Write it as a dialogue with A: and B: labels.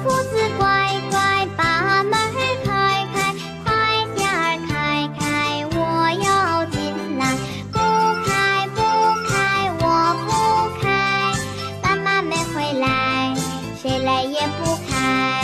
A: 兔子乖乖，把门儿开开，快点儿开开，我要进来。不开不开，我不开，爸妈没回来，谁来也不开。